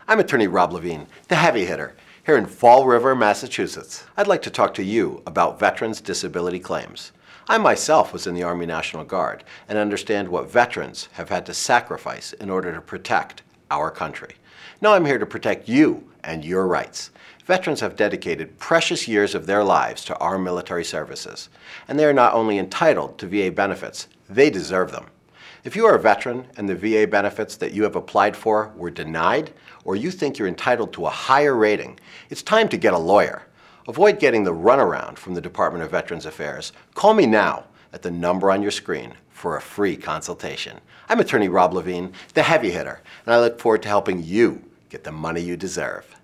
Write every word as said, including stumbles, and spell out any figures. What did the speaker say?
I'm attorney Rob Levine, the heavy hitter, here in Fall River, Massachusetts. I'd like to talk to you about veterans' disability claims. I myself was in the Army National Guard and understand what veterans have had to sacrifice in order to protect our country. Now I'm here to protect you and your rights. Veterans have dedicated precious years of their lives to our military services, and they are not only entitled to V A benefits, they deserve them. If you are a veteran and the V A benefits that you have applied for were denied, or you think you're entitled to a higher rating, it's time to get a lawyer. Avoid getting the runaround from the Department of Veterans Affairs. Call me now at the number on your screen for a free consultation. I'm attorney Rob Levine, the heavy hitter, and I look forward to helping you get the money you deserve.